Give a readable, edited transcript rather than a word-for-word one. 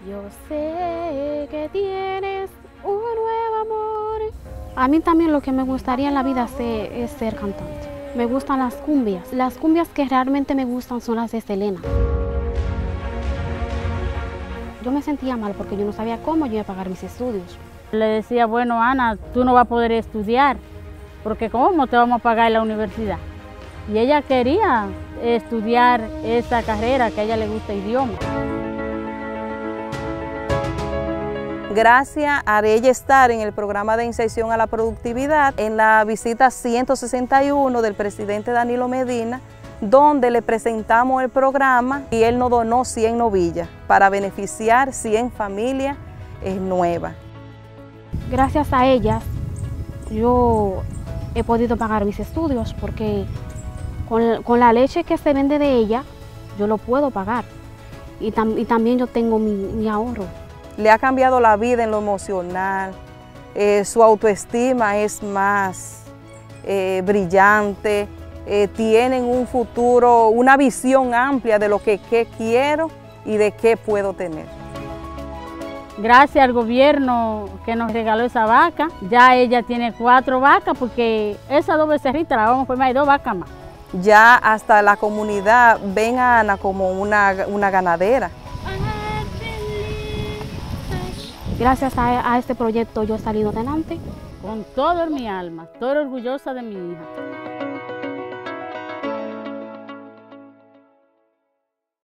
Yo sé que tienes un nuevo amor. A mí también lo que me gustaría en la vida es ser cantante. Me gustan las cumbias. Las cumbias que realmente me gustan son las de Selena. Yo me sentía mal porque yo no sabía cómo yo iba a pagar mis estudios. Le decía, bueno, Ana, tú no vas a poder estudiar, porque ¿cómo te vamos a pagar en la universidad? Y ella quería estudiar esa carrera, que a ella le gusta idioma. Gracias a ella estar en el programa de inserción a la productividad, en la visita 161 del presidente Danilo Medina, donde le presentamos el programa y él nos donó 100 novillas para beneficiar 100 familias nuevas. Gracias a ellas yo he podido pagar mis estudios porque con la leche que se vende de ella yo lo puedo pagar y también yo tengo mi ahorro. Le ha cambiado la vida en lo emocional, su autoestima es más brillante, tienen un futuro, una visión amplia de lo que quiero y de qué puedo tener. Gracias al gobierno que nos regaló esa vaca, ya ella tiene 4 vacas porque esas 2 becerritas las vamos a formar y 2 vacas más. Ya hasta la comunidad ven a Ana como una ganadera. Gracias a este proyecto yo he salido adelante. Con todo en mi alma, estoy orgullosa de mi hija.